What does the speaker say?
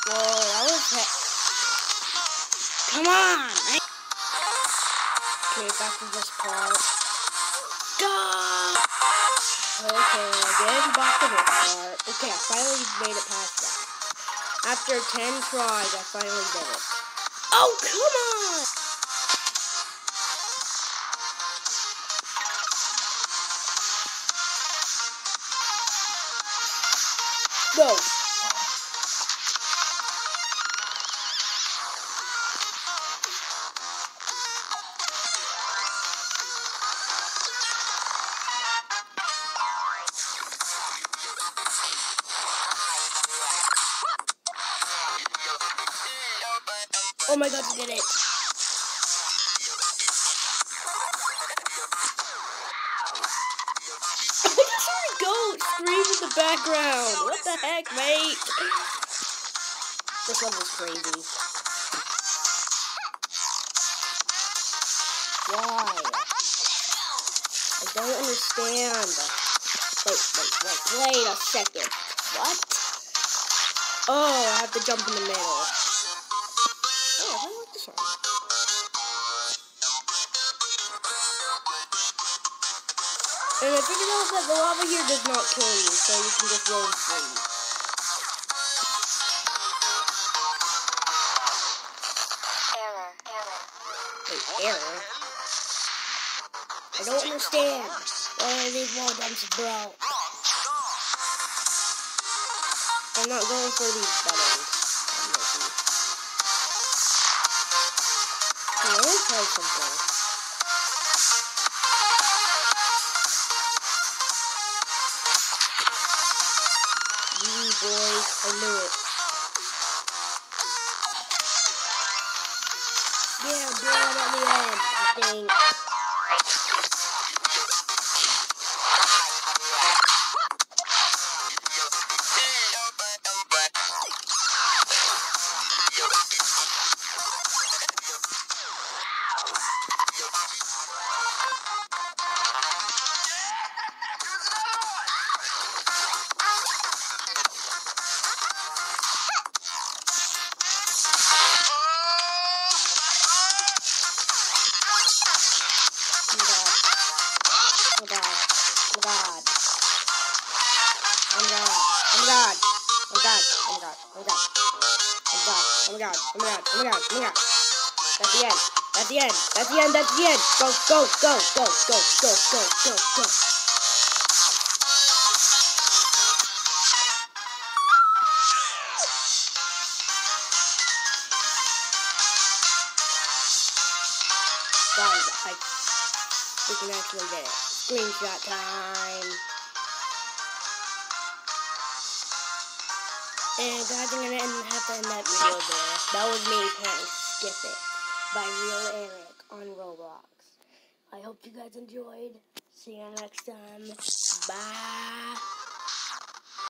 Whoa, that was Come on! Okay, back to this part. Go! Okay, again, back to this part. Okay, I finally made it past that. After 10 tries, I finally did it. Oh, come on! Go! Oh my god, you did it! I just heard a goat scream in the background! What the heck, mate? This level's crazy. Why? I don't understand. Wait a second. What? Oh, I have to jump in the middle. Oh, I like this one. And I figured out that the lava here does not kill you, so you can just roam free. Wait, error? I don't understand. What are these modems, bro? I'm not going for these buttons. Okay, let me try something. Boys, I knew it. Yeah, I'm doing it at the end, I think. Oh my god. That's the end. That's the end. That's the end. That's the end. Go, go, go, go, go, go, go, go, go. Guys, we can actually get it. Screenshot time. And guys, I'm gonna have to end that video there. That was me playing Skip It by Real Eric on Roblox. I hope you guys enjoyed. See you next time. Bye.